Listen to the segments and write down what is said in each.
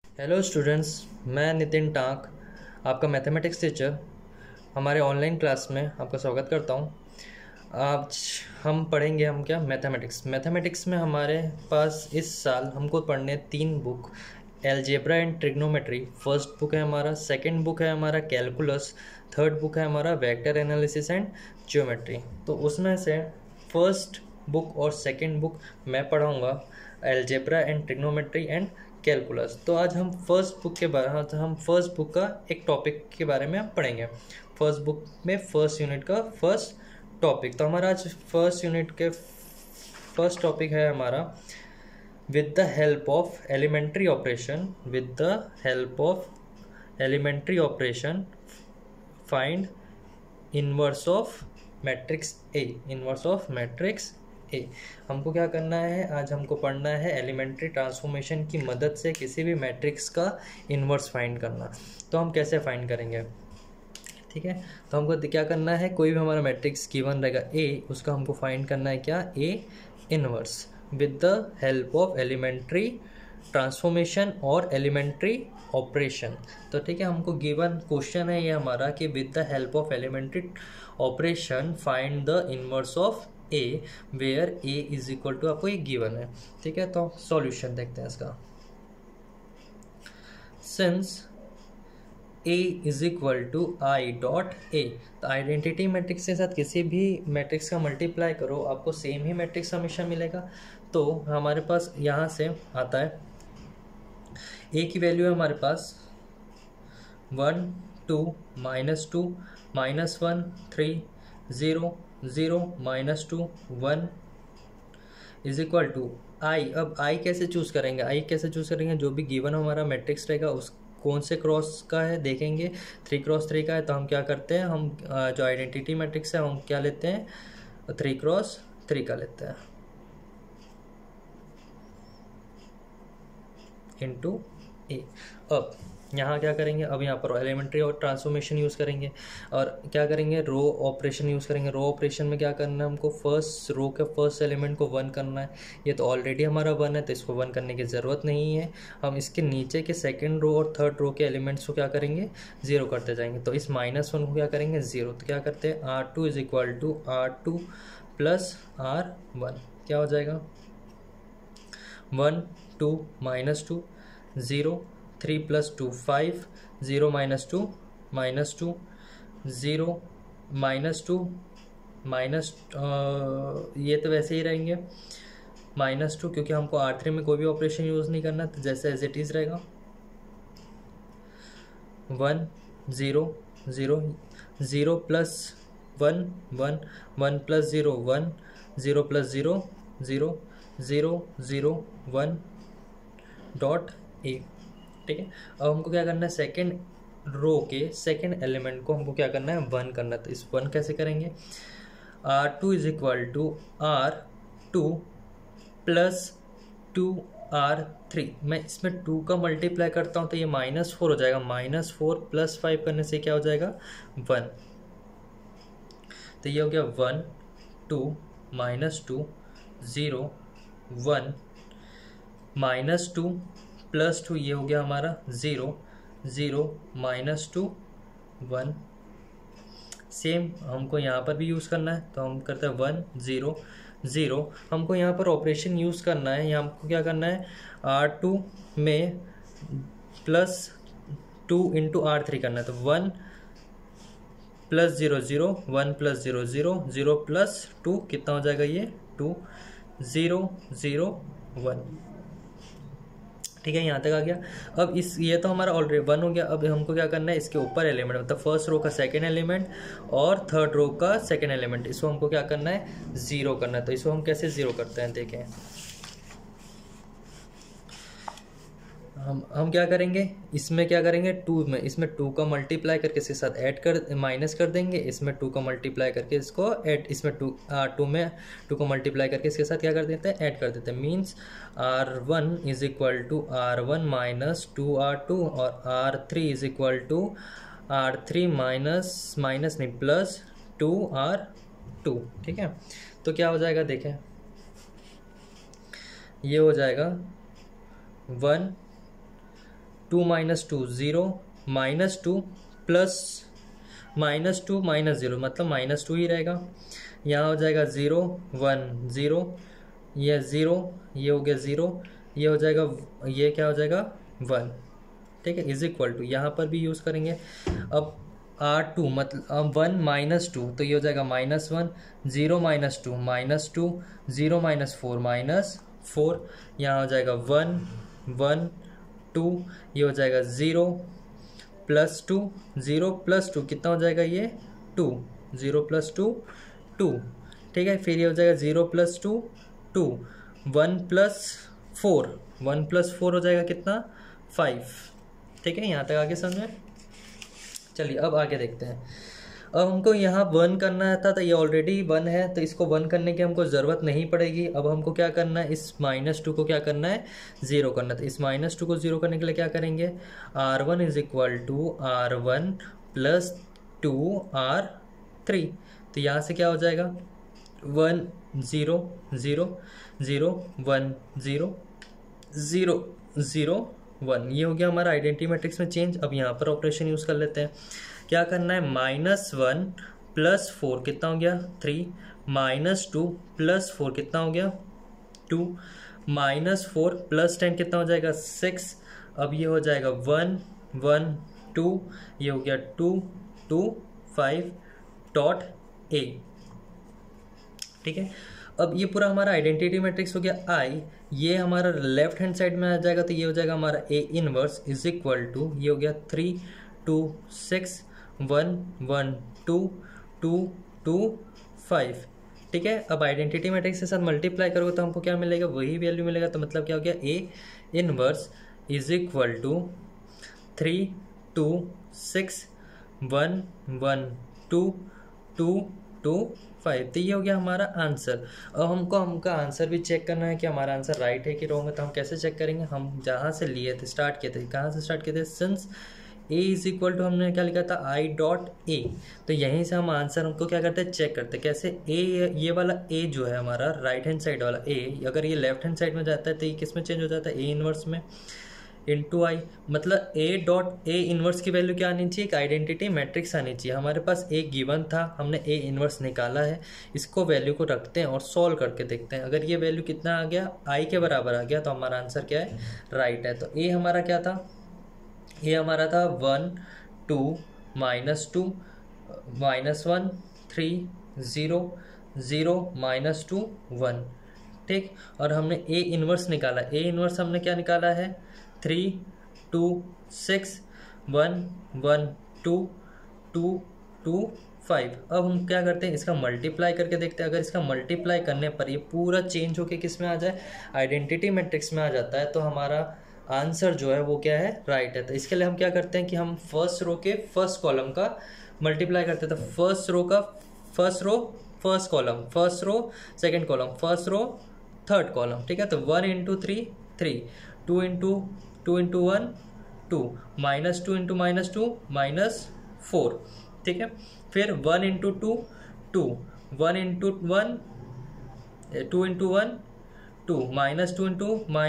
Hello students, मैं नितिन टांक, आपका mathematics teacher, हमारे ऑनलाइन क्लास में आपका स्वागत करता हूँ। आज हम पढ़ेंगे क्या मैथमेटिक्स में हमारे पास इस साल हमको पढ़ने 3 book, algebra and trigonometry first book है हमारा, सेकंड बुक है हमारा कैलकुलस, थर्ड बुक है हमारा वेक्टर एनालिसिस एंड ज्योमेट्री। तो उसमें से फर्स्ट बुक और सेकंड बुक मैं पढ़ाऊँगा, algebra and trigonometry and calculus. तो आज हम फर्स्ट बुक का एक टॉपिक के बारे में पढ़ेंगे। फर्स्ट बुक में फर्स्ट यूनिट का फर्स्ट टॉपिक। तो हमारा आज फर्स्ट यूनिट के फर्स्ट टॉपिक है हमारा with the help of elementary operation find inverse of matrix A. हमको क्या करना है, आज हमको पढ़ना है एलिमेंट्री ट्रांसफॉर्मेशन की मदद से किसी भी मैट्रिक्स का इन्वर्स फाइंड करना। तो हम कैसे फाइंड करेंगे, ठीक है। तो हमको क्या करना है, कोई भी हमारा मैट्रिक्स गिवन रहेगा ए, उसका हमको फाइंड करना है क्या, A inverse with the help of elementary transformation और एलिमेंट्री ऑपरेशन। तो ठीक है, हमको गिवन क्वेश्चन है ये हमारा कि with the help of elementary operation find the inverse of A where A is equal to, आपको ये गिवन है, ठीक है। तो सॉल्यूशन देखते हैं इसका। Since A is equal to I dot A, तो आइडेंटिटी मैट्रिक्स के साथ किसी भी मैट्रिक्स का मल्टीप्लाई करो, आपको सेम ही मैट्रिक्स हमेशा मिलेगा। तो हमारे पास यहाँ से आता है ए की वैल्यू है हमारे पास 1 2 -2 -1 3 0 0 -2 1 इज इक्वल टू आई। अब आई कैसे चूज़ करेंगे, जो भी गिवन हमारा मैट्रिक्स रहेगा उस कौन से क्रॉस का है देखेंगे, 3x3 का है। तो हम क्या करते हैं, हम जो आइडेंटिटी मैट्रिक्स है हम क्या लेते हैं, 3x3 का लेते हैं इंटू ए। अब यहाँ क्या करेंगे, अब यहाँ पर एलिमेंट्री और ट्रांसफॉर्मेशन यूज़ करेंगे और क्या करेंगे, रो ऑपरेशन यूज़ करेंगे। रो ऑपरेशन में क्या करना है, हमको फर्स्ट रो के फर्स्ट एलिमेंट को 1 करना है। ये तो ऑलरेडी हमारा 1 है, तो इसको 1 करने की ज़रूरत नहीं है। हम इसके नीचे के सेकेंड रो और थर्ड रो के एलिमेंट्स को क्या करेंगे, 0 करते जाएंगे। तो इस -1 को क्या करेंगे, 0। तो क्या करते हैं, R2 is equal to R2 plus R1, क्या हो जाएगा 1 2 -2 0 3 + 2 5 0 -2 -2 0 -2 माइनस ये तो वैसे ही रहेंगे -2, क्योंकि हमको R3 में कोई भी ऑपरेशन यूज़ नहीं करना, तो जैसे एज इट इज़ रहेगा 1 0 0 0 + 1 1 1 + 0 1 0 + 0 0 0 0 1 डॉट ए, ठीक है। अब हमको क्या करना है, सेकेंड रो के सेकेंड एलिमेंट को हमको क्या करना है, 1 करना है। तो इस 1 कैसे करेंगे, R2 is equal to R2 plus 2R3। मैं इसमें 2 का मल्टीप्लाई करता हूँ तो ये -4 हो जाएगा, -4 + 5 करने से क्या हो जाएगा 1। तो ये हो गया 1 2 -2 0 1 -2 + 2, ये हो गया हमारा 0 0 -2 1। सेम हमको यहाँ पर भी यूज़ करना है, तो हम करते हैं 1 0 0। हमको यहाँ पर ऑपरेशन यूज़ करना है, यहाँ हमको क्या करना है, R2 में +2 × R3 करना है। तो 1 + 0 0 1 + 0 0 0 + 2 कितना हो जाएगा, ये 2 0 0 1, ठीक है। यहाँ तक आ गया। अब ये तो हमारा ऑलरेडी 1 हो गया। अब हमको क्या करना है, इसके ऊपर एलिमेंट, मतलब फर्स्ट रो का सेकंड एलिमेंट और थर्ड रो का सेकंड एलिमेंट, इसको हमको क्या करना है, 0 करना है। तो इसको हम कैसे 0 करते हैं, देखें। हम क्या करेंगे, इसमें क्या करेंगे, 2 में, इसमें 2 का मल्टीप्लाई करके इसके साथ ऐड कर माइनस कर देंगे, इसमें 2 का मल्टीप्लाई करके इसको ऐड, इसमें 2 में 2 को मल्टीप्लाई करके इसके साथ क्या कर देते हैं, ऐड कर देते हैं। Means R1 is equal to R1 minus 2R2 और R3 is equal to R3 minus नहीं प्लस 2R2, ठीक है। तो क्या हो जाएगा, देखें, ये हो जाएगा 1 2 minus 2 0, minus 2 plus minus 2 minus 0 मतलब माइनस 2 ही रहेगा। यहाँ हो जाएगा 0 1 0, ये 0, ये हो गया 0, ये हो जाएगा, ये क्या हो जाएगा 1, ठीक है, इज इक्वल टू, यहाँ पर भी यूज़ करेंगे। अब R2 मतलब 1 माइनस 2, तो ये हो जाएगा -1, 0 माइनस 2 -2, 0 माइनस 4 -4, यहाँ हो जाएगा 1 1 2, ये हो जाएगा 0 प्लस 2, 0 प्लस 2 कितना हो जाएगा ये 2, 0 प्लस 2 2, ठीक है। फिर ये हो जाएगा 0 प्लस 2 2, 1 प्लस 4, 1 प्लस 4 हो जाएगा कितना 5, ठीक है। यहाँ तक आगे समझ में। चलिए अब आगे देखते हैं। अब हमको यहाँ 1 करना था ये ऑलरेडी 1 है, तो इसको 1 करने की हमको ज़रूरत नहीं पड़ेगी। अब हमको क्या करना है, इस -2 को क्या करना है 0 करना। तो इस -2 को 0 करने के लिए क्या करेंगे, R1 is equal to R1 plus 2R3। तो यहाँ से क्या हो जाएगा 1 0 0 0 1 0 0 0 1, ये हो गया हमारा आइडेंटिटी मैट्रिक्स में चेंज। अब यहाँ पर ऑपरेशन यूज़ कर लेते हैं। क्या करना है, -1 प्लस 4 कितना हो गया 3, -2 प्लस 4 कितना हो गया 2, -4 प्लस 10 कितना हो जाएगा 6। अब ये हो जाएगा 1 1 2, ये हो गया 2 2 5 डॉट a, ठीक है। अब ये पूरा हमारा आइडेंटिटी मैट्रिक्स हो गया आई, ये हमारा लेफ्ट हैंड साइड में आ जाएगा, तो ये हो जाएगा हमारा A inverse is equal to, ये हो गया 3 2 6 1 1 2 2 2 5, ठीक है। अब आइडेंटिटी मैट्रिक्स के साथ मल्टीप्लाई करोगे तो हमको क्या मिलेगा, वही वैल्यू मिलेगा। तो मतलब क्या हो गया, A inverse is equal to 3 2 6 1 1 2 2 2 5। तो ये हो गया हमारा आंसर। अब हमको आंसर भी चेक करना है कि हमारा आंसर राइट है कि रॉन्ग है। तो हम कैसे चेक करेंगे, हम जहाँ से लिए थे स्टार्ट किए थे, कहाँ से स्टार्ट किए थे, since A is equal to हमने क्या लिखा था आई डॉट ए। तो यहीं से हम आंसर हमको क्या करते हैं चेक करते हैं कैसे, ए ये वाला ए जो है हमारा राइट हैंड साइड वाला ए, अगर ये लेफ्ट हैंड साइड में जाता है तो ये किस में चेंज हो जाता है, ए इनवर्स में इंटू आई। मतलब ए डॉट ए इनवर्स की वैल्यू क्या आनी चाहिए, एक आइडेंटिटी मैट्रिक्स आनी चाहिए। हमारे पास ए गिवन था, हमने ए इनवर्स निकाला है, इसको वैल्यू को रखते हैं और सॉल्व करके देखते हैं। अगर ये वैल्यू कितना आ गया, आई के बराबर आ गया, तो हमारा आंसर क्या है, राइट है। तो ए हमारा क्या था, ए हमारा था 1 2 -2 -1 3 0 0 -2 1, ठीक। और हमने ए इनवर्स निकाला, ए इनवर्स हमने क्या निकाला है 3 2 6 1 1 2 2 2 5। अब हम क्या करते हैं, इसका मल्टीप्लाई करके देखते हैं। अगर इसका मल्टीप्लाई करने पर ये पूरा चेंज होके किस में आ जाए, आइडेंटिटी मैट्रिक्स में आ जाता है, तो हमारा आंसर जो है वो क्या है, राइट है। तो इसके लिए हम क्या करते हैं कि हम फर्स्ट रो के फर्स्ट कॉलम का मल्टीप्लाई करते हैं। तो फर्स्ट रो का first row first column, first row second column, first row third column, ठीक है। तो 1 इंटू 3 3, 2 इंटू 1 2, -2 इंटू -2 -4, ठीक है। फिर 1 into 2 2, 1 into 1 2 into 1 2, -2 into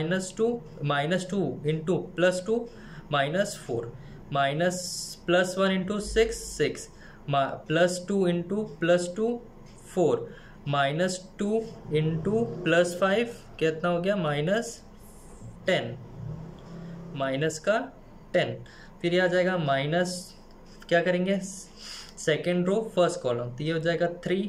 -2 into +2 -4, +1 into 6 6, +2 into +2 4, -2 into +5 कितना हो गया -10, माइनस का 10। फिर ये आ जाएगा माइनस, क्या करेंगे सेकेंड रो फर्स्ट कॉलम, तो ये हो जाएगा 3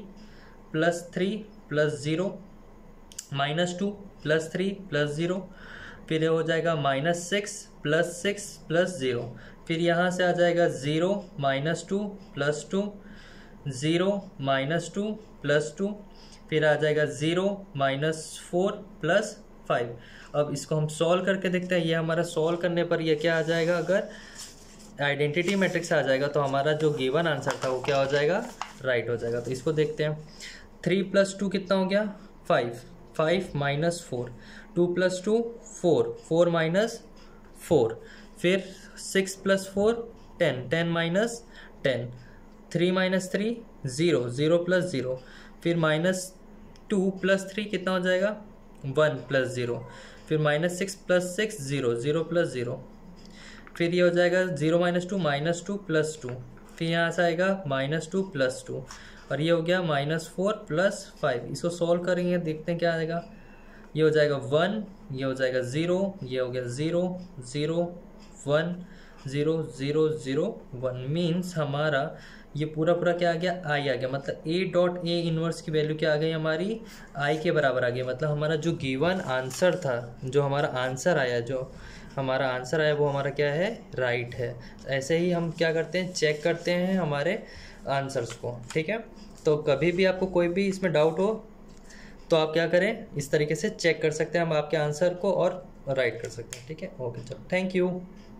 + 0 -2 +3 +0। फिर ये हो जाएगा -6 +6 +0। फिर यहाँ से आ जाएगा 0 -2 +2 0 -2 +2। फिर आ जाएगा 0 -4 +5। अब इसको हम सॉल्व करके देखते हैं। ये हमारा सॉल्व करने पर ये क्या आ जाएगा, अगर आइडेंटिटी मैट्रिक्स आ जाएगा तो हमारा जो गिवन आंसर था वो क्या हो जाएगा, राइट हो जाएगा। तो इसको देखते हैं। 3 + 2 कितना हो गया 5, 5 - 4, 2 + 2 4, 4 - 4। फिर 6 + 4 10, 10 - 10, 3 - 3 0, 0 + 0। फिर -2 + 3 कितना हो जाएगा 1 + 0। फिर -6 + 6 0, 0 + 0। फिर ये हो जाएगा 0 - 2 -2 +2, फिर यहाँ से आएगा -2 +2, और ये हो गया -4 +5। इसको सॉल्व करेंगे, देखते हैं क्या आएगा। ये हो जाएगा 1, ये हो जाएगा 0, ये हो गया 0 0 1 0 0 0 1, मीन्स हमारा ये पूरा पूरा क्या आ गया, आई आ गया। मतलब ए डॉट ए इनवर्स की वैल्यू क्या आ गई हमारी, आई के बराबर आ गई। मतलब हमारा जो गिवन आंसर था, जो हमारा आंसर आया, वो हमारा क्या है, राइट है। ऐसे ही हम क्या करते हैं, चेक करते हैं हमारे आंसर्स को, ठीक है। तो कभी भी आपको कोई भी इसमें डाउट हो तो आप क्या करें, इस तरीके से चेक कर सकते हैं हम आपके आंसर को और राइट कर सकते हैं, ठीक है। ओके, चलो, थैंक यू।